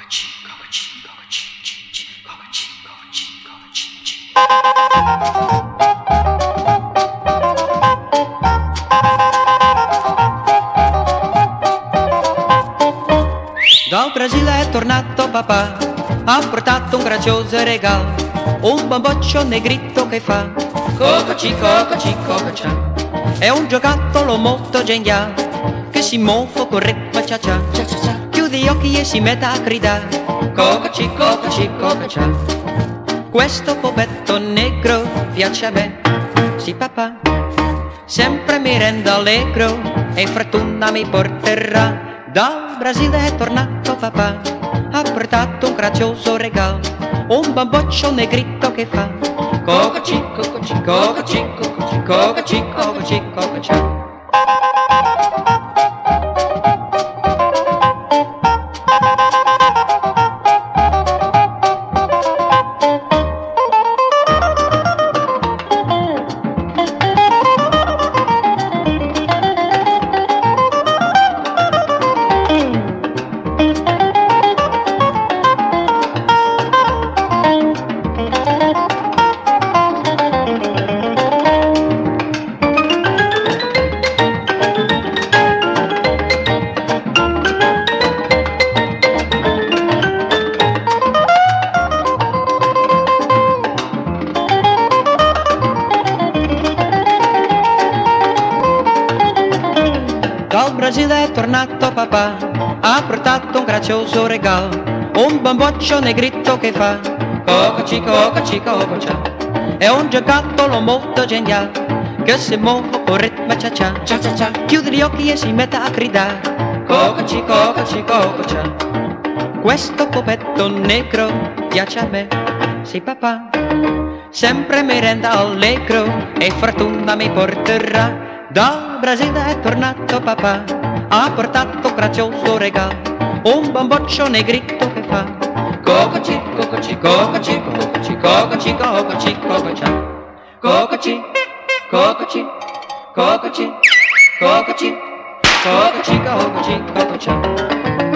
Dal Brasile è tornato papà, ha portato un grazioso regalo, un bamboccio negrito che fa cococi, cococi, cococia. È un giocattolo molto geniale che si muove con ritmo cia cia. Chiude gli occhi e si mette a gridare cococi, cococi, cococia. Questo popetto negro piace a me, sì papà, sempre mi rende allegro e fortuna mi porterà. Dal Brasile è tornato papà, ha portato un grazioso regalo, un bamboccio negrito che fa cococi, cococi, cococi, cococi, cococi, cococi, cococia. Dal Brasile è tornato papà, ha portato un grazioso regalo, un bamboccio negrito che fa cococi, cococi, cococia. È un giocattolo molto geniale che si muove con ritmo cia cia, cia cia cia. Chiude gli occhi e si mette a gridare cococi, cococi, cococia. Questo popetto negro piace a me, sì papà, sempre mi rende allegro e fortuna mi porterà. Dal Brasile è tornato papà, ha portato un grazioso regalo, un bamboccio negrito che fa cococi, cococi, cococi, cococi, cococi, cococi, cococia. Cococi, cococi, cococi, cococi, cococi, cococi, cococia.